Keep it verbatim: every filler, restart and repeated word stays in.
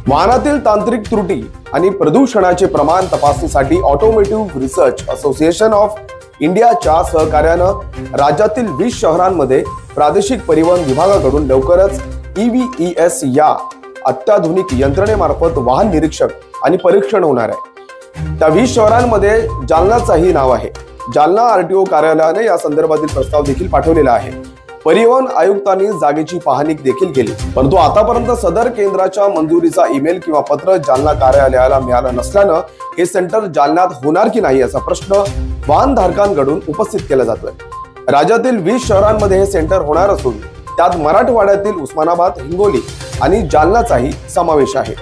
वाहनातील तांत्रिक त्रुटी आणि प्रदूषणाचे प्रमाण तपासणीसाठी ऑटोमोटिव्ह रिसर्च असोसिएशन ऑफ इंडियाच्या सहकार्यानं राज्यातील वीस शहरांमध्ये प्रादेशिक परिवहन विभागाकडून लवकरच ई व्ही ई एस या अत्याधुनिक यंत्रणेमार्फत वाहन निरीक्षक आणि परीक्षण होणार आहे। त्या वीस शहरांमध्ये जालनाचंही नाव आहे। जालना आरटीओ कार्यालयाने या संदर्भातील प्रस्ताव देखील पाठवलेला आहे। परिवहन आयुक्तांनी जागेची पाहणी देखील केली, परंतु आतापर्यंत सदर केंद्राच्या मंजुरीचा ईमेल किंवा पत्र जालना कार्यालयाला मिळालं नसल्यानं हे सेंटर जालन्यात होणार की नाही असा प्रश्न वाहनधारकांकडून उपस्थित केला जातोय। राज्यातील वीस शहरांमध्ये हे सेंटर होणार असून त्यात मराठवाड्यातील उस्मानाबाद, हिंगोली आणि जालनाचाही समावेश आहे।